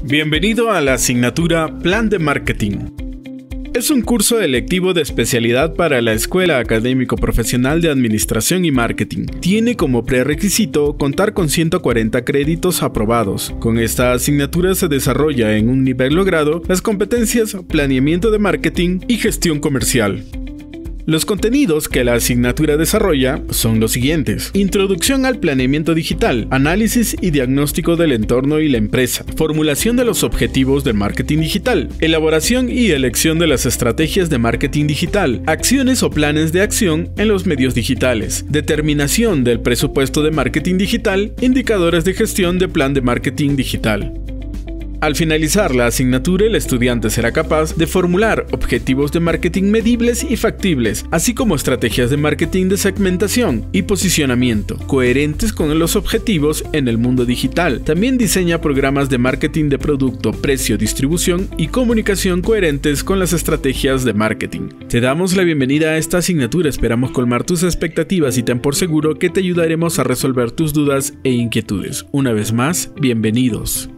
Bienvenido a la asignatura Plan de Marketing. Es un curso electivo de especialidad para la Escuela Académico Profesional de Administración y Marketing. Tiene como prerequisito contar con 140 créditos aprobados. Con esta asignatura se desarrolla en un nivel logrado las competencias planeamiento de marketing y gestión comercial. Los contenidos que la asignatura desarrolla son los siguientes: introducción al planeamiento digital, análisis y diagnóstico del entorno y la empresa, formulación de los objetivos de marketing digital, elaboración y elección de las estrategias de marketing digital, acciones o planes de acción en los medios digitales, determinación del presupuesto de marketing digital, indicadores de gestión de plan de marketing digital. Al finalizar la asignatura, el estudiante será capaz de formular objetivos de marketing medibles y factibles, así como estrategias de marketing de segmentación y posicionamiento, coherentes con los objetivos en el mundo digital. También diseña programas de marketing de producto, precio, distribución y comunicación coherentes con las estrategias de marketing. Te damos la bienvenida a esta asignatura, esperamos colmar tus expectativas y ten por seguro que te ayudaremos a resolver tus dudas e inquietudes. Una vez más, bienvenidos.